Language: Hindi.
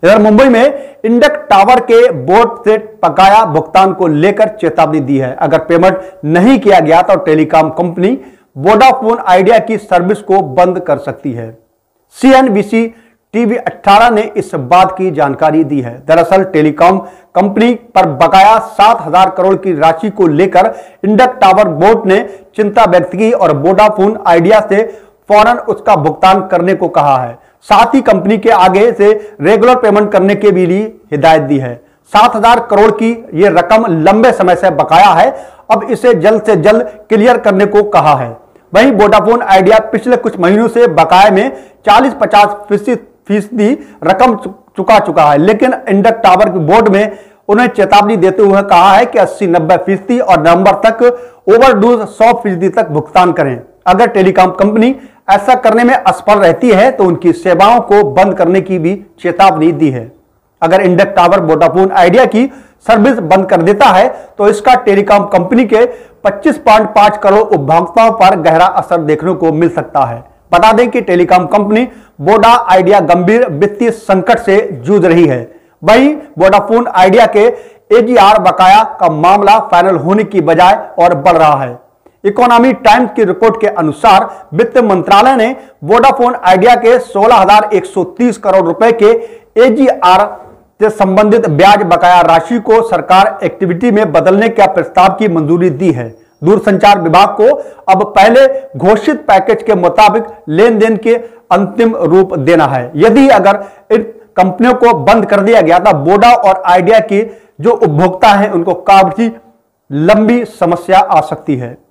इधर मुंबई में इंडस टावर के बोर्ड से बकाया भुगतान को लेकर चेतावनी दी है। अगर पेमेंट नहीं किया गया तो टेलीकॉम कंपनी वोडाफोन आइडिया की सर्विस को बंद कर सकती है। CNBC TV 18 ने इस बात की जानकारी दी है। दरअसल टेलीकॉम कंपनी पर बकाया 7,000 करोड़ की राशि को लेकर इंडस टावर बोर्ड ने चिंता व्यक्त की और वोडाफोन आइडिया से फौरन उसका भुगतान करने को कहा है। साथ ही कंपनी के आगे से रेगुलर पेमेंट करने के भी लिए हिदायत दी है। 7,000 करोड़ की यह रकम लंबे समय से बकाया है, अब इसे जल्द से जल्द क्लियर करने को कहा है। वहीं वोडाफोन आइडिया पिछले कुछ महीनों से बकाये में 40-50% रकम चुका है, लेकिन इंडस टावर बोर्ड में उन्हें चेतावनी देते हुए कहा है कि 80-90% और नवंबर तक ओवरड्यू 100% तक भुगतान करें। अगर टेलीकॉम कंपनी ऐसा करने में असफल रहती है तो उनकी सेवाओं को बंद करने की भी चेतावनी दी है। अगर इंडस टावर वोडाफोन आइडिया की सर्विस बंद कर देता है तो इसका टेलीकॉम कंपनी के 25.5 करोड़ उपभोक्ताओं पर गहरा असर देखने को मिल सकता है। बता दें कि टेलीकॉम कंपनी वोडा आइडिया गंभीर वित्तीय संकट से जूझ रही है। वहीं वोडाफोन आइडिया के AGR बकाया का मामला फाइनल होने की बजाय और बढ़ रहा है। इकोनॉमी टाइम्स की रिपोर्ट के अनुसार वित्त मंत्रालय ने वोडाफोन आइडिया के 16,130 करोड़ रुपए के AGR से संबंधित ब्याज बकाया राशि को सरकार एक्टिविटी में बदलने का प्रस्ताव की मंजूरी दी है। दूरसंचार विभाग को अब पहले घोषित पैकेज के मुताबिक लेन देन के अंतिम रूप देना है। यदि अगर इन कंपनियों को बंद कर दिया गया तो वोडा और आइडिया की जो उपभोक्ता हैं उनको काफी लंबी समस्या आ सकती है।